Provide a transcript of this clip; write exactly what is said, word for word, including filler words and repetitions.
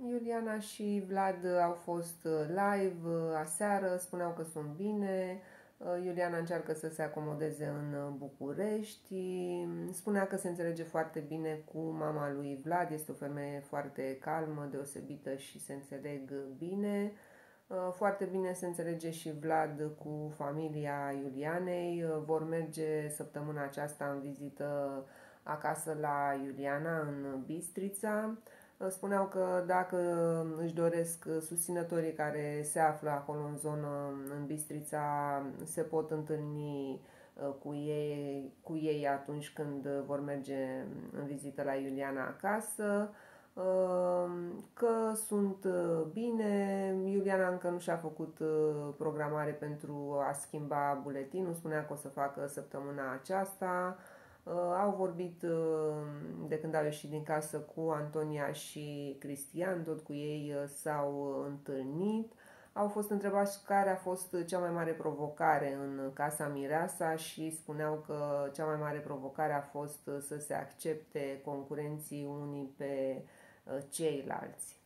Iuliana și Vlad au fost live aseară, spuneau că sunt bine. Iuliana încearcă să se acomodeze în București, spunea că se înțelege foarte bine cu mama lui Vlad, este o femeie foarte calmă, deosebită și se înțeleg bine. Foarte bine se înțelege și Vlad cu familia Iulianei, vor merge săptămâna aceasta în vizită acasă la Iuliana în Bistrița. Spuneau că dacă își doresc susținătorii care se află acolo în zonă, în Bistrița, se pot întâlni cu ei, cu ei atunci când vor merge în vizită la Iuliana acasă, că sunt bine. Iuliana încă nu și-a făcut programare pentru a schimba buletinul, spunea că o să facă săptămâna aceasta. Au vorbit de când au ieșit din casă cu Antonia și Cristian, tot cu ei s-au întâlnit. Au fost întrebați care a fost cea mai mare provocare în casa Mireasa și spuneau că cea mai mare provocare a fost să se accepte concurenții unii pe ceilalți.